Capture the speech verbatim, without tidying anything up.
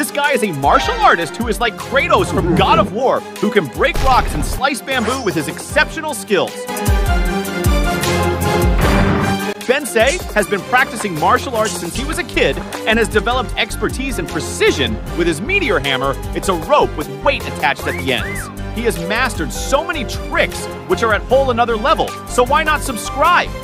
This guy is a martial artist who is like Kratos from God of War, who can break rocks and slice bamboo with his exceptional skills. Bensei has been practicing martial arts since he was a kid and has developed expertise and precision with his meteor hammer. It's a rope with weight attached at the ends. He has mastered so many tricks which are at whole another level, so why not subscribe?